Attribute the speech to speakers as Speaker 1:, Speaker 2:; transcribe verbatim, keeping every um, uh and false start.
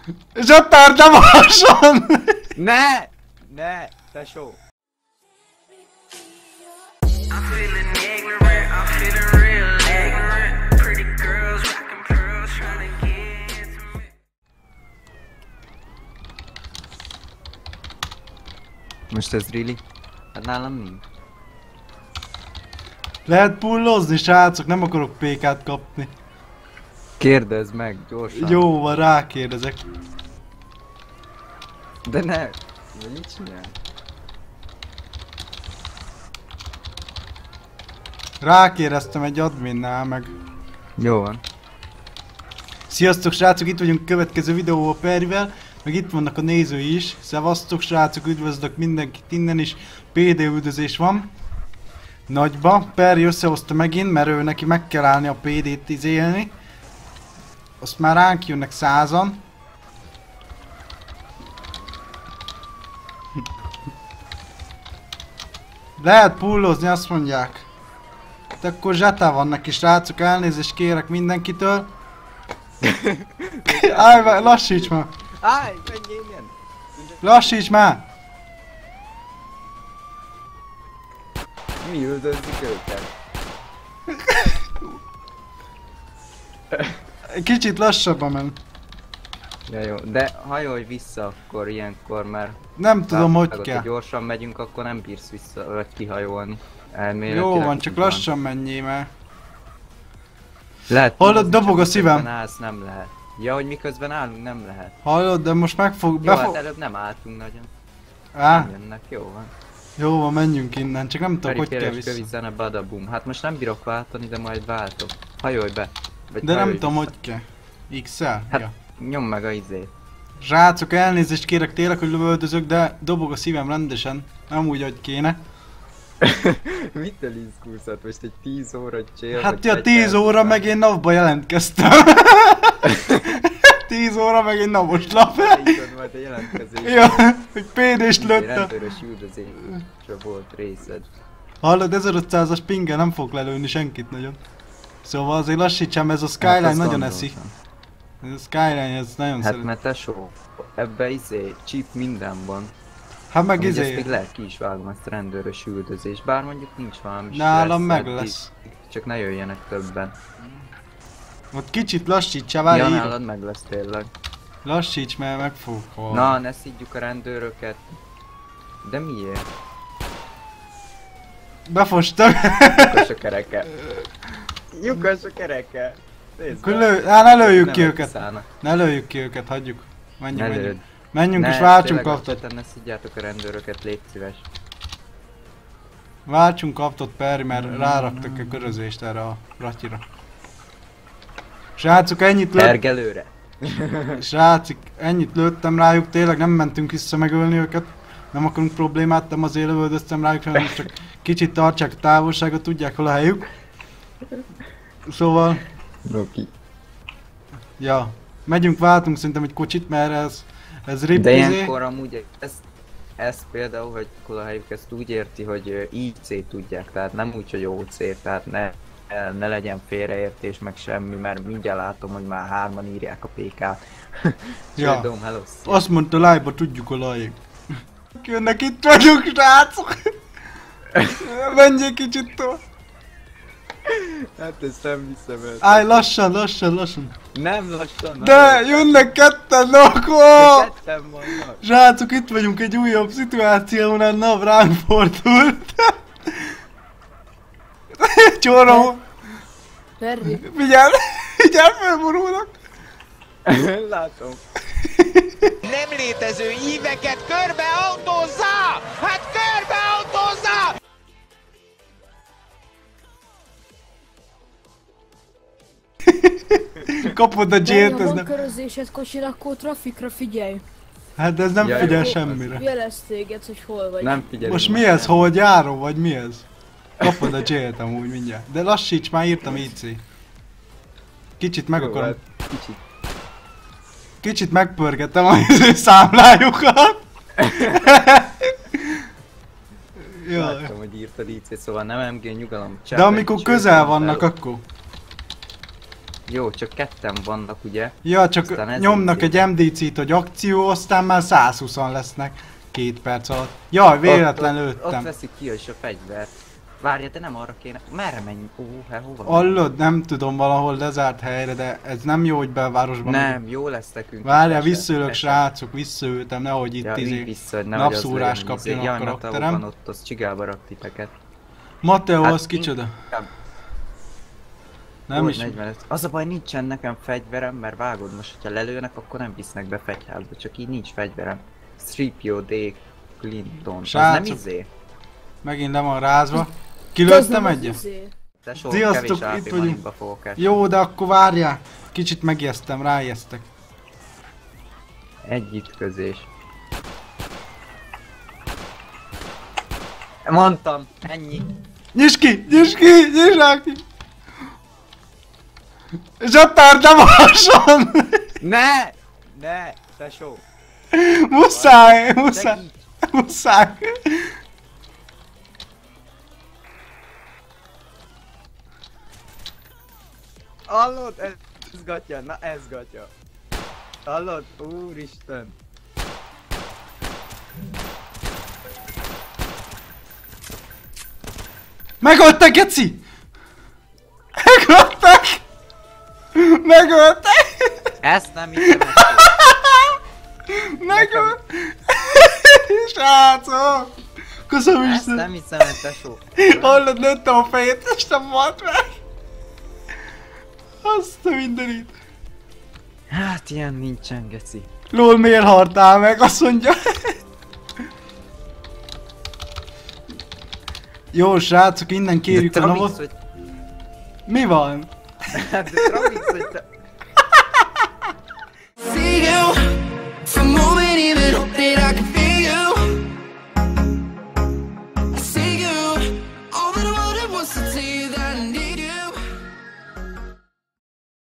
Speaker 1: Zsattár, nem alson!
Speaker 2: Ne! Ne! Tesó! Most ez really? Hát nálam nincs.
Speaker 1: Lehet pullozni, srácok, nem akarok pékát kapni.
Speaker 2: Kérdezd meg, gyorsan.
Speaker 1: Jó van, rákérdezek.
Speaker 2: De ne! De mit csinál?
Speaker 1: Rákérdeztem egy adminnál meg.
Speaker 2: Jó van.
Speaker 1: Sziasztok srácok, itt vagyunk a következő videóval Perivel, meg itt vannak a nézői is. Szevasztok srácok, üdvözlök mindenkit innen is. pé dé üldözés van. Nagyba. Peri összehozta megint, mert ő neki meg kell állni a pé dét izélni. Azt már ránk jönnek százan. Lehet pullozni, azt mondják. De akkor zsatá van neki srácok, elnézést kérek mindenkitől. Állj, lassíts már!
Speaker 2: Állj, menjél ilyen!
Speaker 1: Lassíts már!
Speaker 2: Mi üldözzük őket?
Speaker 1: Kicsit lassabban men.
Speaker 2: Ja jó, de hajolj vissza akkor ilyenkor, mert...
Speaker 1: Nem tudom, hogy
Speaker 2: ha
Speaker 1: kell.
Speaker 2: gyorsan megyünk, akkor nem bírsz vissza, vagy kihajolni.
Speaker 1: Jó van, csak lassan menjél már.
Speaker 2: Lehet,
Speaker 1: hallod, dobog a szívem.
Speaker 2: Miközben állsz, nem lehet. Ja, hogy miközben állunk, nem lehet.
Speaker 1: Hallod, de most meg fog...
Speaker 2: Jó,
Speaker 1: Befog...
Speaker 2: hát előbb nem álltunk nagyon.
Speaker 1: Á,
Speaker 2: Nem jönnek, jó van.
Speaker 1: jó van, menjünk innen, csak nem tudom, hogy kell vissza.
Speaker 2: Kövizene badabum. Hát most nem bírok váltani, de majd váltok. Hajolj be. Vagy
Speaker 1: de
Speaker 2: hajolj
Speaker 1: nem tudom,
Speaker 2: vissza.
Speaker 1: hogy kell. X-el?
Speaker 2: Hát,
Speaker 1: Ja.
Speaker 2: nyom meg a izét.
Speaker 1: Srácok, elnézést kérek tényleg, hogy lövöldözök, de dobog a szívem rendesen. Nem úgy, hogy kéne.
Speaker 2: Mitől izgulsz? Hát most egy tíz óra csél?
Speaker 1: Hát ja, tíz óra meg én napba jelentkeztem. tíz óra meg én napos lap.
Speaker 2: Elítod majd a jelentkezést.
Speaker 1: Ja, hogy pé dést lőttem.
Speaker 2: Rendőrös üldözésre volt részed.
Speaker 1: Hallod, ezerötszázas pinggel nem fog lelőni senkit nagyon. Szóval azért lassítsam, ez a Skyline
Speaker 2: Hát
Speaker 1: nagyon
Speaker 2: gondoltam.
Speaker 1: eszi. Ez a Skyline, ez nagyon
Speaker 2: Hát
Speaker 1: szeret.
Speaker 2: mert tesó, ebbe izé, chip minden van.
Speaker 1: Hát meg
Speaker 2: Amúgy ezt még
Speaker 1: izé,
Speaker 2: lehet ki is vágom, ezt a rendőrös üldözés, bár mondjuk nincs valami
Speaker 1: nálam
Speaker 2: stressz,
Speaker 1: meg
Speaker 2: eddig.
Speaker 1: lesz.
Speaker 2: Csak ne jöjjenek többen.
Speaker 1: Ott kicsit lassítsál, várj,
Speaker 2: Ja,
Speaker 1: írok.
Speaker 2: nálad meg lesz tényleg.
Speaker 1: Lassíts, mert meg fogok halni.
Speaker 2: Na, ne szidjuk a rendőröket. De miért?
Speaker 1: Befostam.
Speaker 2: Lyukas a kereke. Lyukas a kereke. Nézd meg.
Speaker 1: Lő... Á, ne lőjük
Speaker 2: Nem
Speaker 1: ki őket.
Speaker 2: kiszállnak.
Speaker 1: Ne lőjük ki őket, hagyjuk. Menjünk,
Speaker 2: Ne
Speaker 1: menjünk.
Speaker 2: lőd.
Speaker 1: Menjünk
Speaker 2: Ne,
Speaker 1: és váltsunk
Speaker 2: tényleg
Speaker 1: kaptot.
Speaker 2: alapvetően ne szidjátok a rendőröket, légy szíves.
Speaker 1: Váltsunk kaptot, Peri, mert ráraktak a körözést erre a ratyira. Srácok, ennyit lőtt...
Speaker 2: Ergelőre.
Speaker 1: Srácik, ennyit lőttem rájuk, tényleg nem mentünk vissza megölni őket. Nem akarunk problémát, nem azért lövöldöztem rájuk, hanem csak kicsit tartsák a távolságot, tudják hol a helyük. Szóval,
Speaker 2: Roki.
Speaker 1: ja, megyünk, váltunk szerintem egy kocsit, mert ez, ez rip
Speaker 2: De
Speaker 1: izé.
Speaker 2: ilyenkor amúgy ez, ez például, hogy hol a helyük ezt úgy érti, hogy I C tudják, tehát nem úgy, hogy O C, tehát ne, ne legyen félreértés meg semmi, mert mindjárt látom, hogy már hárman írják a pé kát.
Speaker 1: Ja.
Speaker 2: Dom, hello, szia.
Speaker 1: Azt mondta live-ba, tudjuk hol a helyük. Jönnek, itt vagyunk, srácok! Menjél kicsit tovább!
Speaker 2: Hát ezt nem hiszem el.
Speaker 1: Állj, lassan, lassan, lassan!
Speaker 2: Nem lassan.
Speaker 1: De, jönnek ketten, no, akkor!
Speaker 2: De ketten vannak.
Speaker 1: Srácok, itt vagyunk egy újabb szituációnál, nap ránk fordult. Csóró!
Speaker 3: Perri.
Speaker 1: Figyelj! Figyelj, felborulnak!
Speaker 2: Látom.
Speaker 4: Nem létező íveket körbeautózza! Hát körbeautózza!
Speaker 1: Kapod a
Speaker 3: Perri,
Speaker 1: J-t,
Speaker 3: ha
Speaker 1: ez
Speaker 3: van
Speaker 1: nem...
Speaker 3: körözésed kocsira, akkor trafikra figyelj.
Speaker 1: Hát de ez nem
Speaker 2: Ja,
Speaker 1: figyel
Speaker 2: jó.
Speaker 1: semmire.
Speaker 3: Jelez téged, hogy hol vagy.
Speaker 2: Nem figyelünk.
Speaker 1: Most mi ez, hol járó, vagy mi ez? Kapod a J-t amúgy mindjárt. De lassíts, már írtam I C. Kicsit meg
Speaker 2: Jó,
Speaker 1: akarom...
Speaker 2: hát kicsit.
Speaker 1: Kicsit megpörgetem a számlájukat. Jaj.
Speaker 2: Láttam, hogy írtad I C, szóval nem em gé, nyugalom.
Speaker 1: De amikor közel vannak, akkor...
Speaker 2: Jó, csak ketten vannak ugye.
Speaker 1: Ja, csak
Speaker 2: Aztán ez
Speaker 1: nyomnak
Speaker 2: így-
Speaker 1: egy em dé cét, hogy akció, aztán már százhúszan lesznek két perc alatt. Jaj, véletlen
Speaker 2: ott, ott, ott
Speaker 1: lőttem.
Speaker 2: veszik ki is a fegyvert. Várja, de nem arra kéne. Merre menj? Ó, hát hova?
Speaker 1: Hallod, nem tudom, valahol lezárt helyre, de ez nem jó, hogy belvárosban.
Speaker 2: Nem, jó lesz nekünk.
Speaker 1: Várjál,
Speaker 2: Eset-
Speaker 1: visszaülök,
Speaker 2: eset-
Speaker 1: srácok, visszaültem, nehogy itt
Speaker 2: Ja, ülj
Speaker 1: izé
Speaker 2: vissza, hogy nehogy az
Speaker 1: napszúrást
Speaker 2: legyen izé.
Speaker 1: kapjon a
Speaker 2: Jaj,
Speaker 1: karakterem.
Speaker 2: Mateo van ott, az csigálba rak titeket.
Speaker 1: Mateo,
Speaker 2: Hát
Speaker 1: az kicsoda?
Speaker 2: inkább-
Speaker 1: Nem
Speaker 2: Volt
Speaker 1: is.
Speaker 2: negyvenöt. Az a baj, nincsen nekem fegyverem, mert vágod most, hogyha lelőnek, akkor nem visznek be fegyházba, csak így nincs fegyverem. Stripio D. Clinton. Az nem
Speaker 1: Srácok.
Speaker 2: izé?
Speaker 1: Megint le van rázva.
Speaker 3: Az
Speaker 1: Kilőttem
Speaker 3: nem az
Speaker 1: egyet?
Speaker 3: izé.
Speaker 2: De soha
Speaker 1: Sziasztok,
Speaker 2: kevés
Speaker 1: itt
Speaker 2: á pé
Speaker 1: vagyunk.
Speaker 2: manikba fogok esni.
Speaker 1: Jó, de akkor várjál. Kicsit megijesztem, ráijesztek.
Speaker 2: Egy ütközés. Mondtam, ennyi.
Speaker 1: Nyisd ki! Nyisd ki! Nyisd rá ki! Zsatár, nem alson!
Speaker 2: Ne! Ne! Tesó!
Speaker 1: Muszáj! Muszáj!
Speaker 2: Segíts!
Speaker 1: Muszáj!
Speaker 2: Hallod? Ez, ez gatya, na ez gatya. Hallod? Úristen!
Speaker 1: Megöltek, geci! Megöltek! Megöltek!
Speaker 2: Ezt nem hiszem, ezt
Speaker 1: Megölt! Srácok! Köszönöm
Speaker 2: Ezt
Speaker 1: Isten!
Speaker 2: nem hiszem, hogy tesó.
Speaker 1: Hallod, nőttem a fejét, és nem volt meg! Azt a mindenit!
Speaker 2: Hát ilyen nincsen, geci.
Speaker 1: Lol, miért haltál meg? Azt mondja. Jó, srácok, innen kérjük
Speaker 2: De
Speaker 1: a
Speaker 2: Travis,
Speaker 1: navot.
Speaker 2: hogy...
Speaker 1: Mi van?
Speaker 2: De Travis, hogy te...